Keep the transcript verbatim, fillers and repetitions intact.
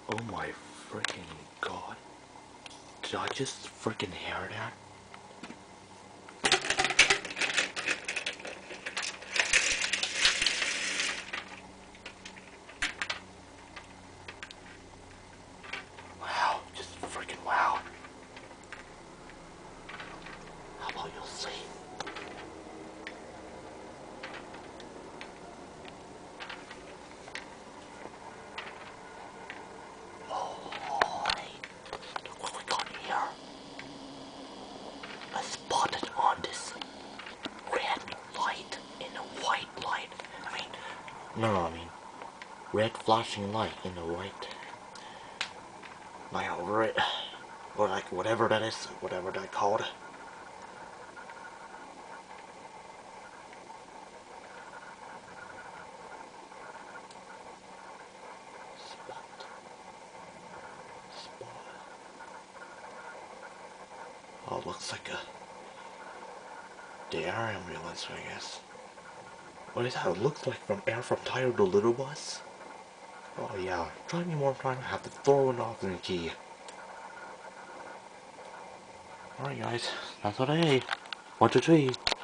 Oh my freaking god. Did I just freaking hear that? Wow, just freaking wow. How about you'll see? Look what we got here. I spotted on this red light in a white light. I mean, no, no, I mean, red flashing light in the white. Like a red, or like whatever that is, whatever that called. Spot. Spot. Oh, looks like a the air ambulance, I guess. What is that? It looks like from Air from Tyre the Little Bus. Oh yeah, try me one time, I have to throw it off in the key. Alright guys, that's what I ate. One, two, three.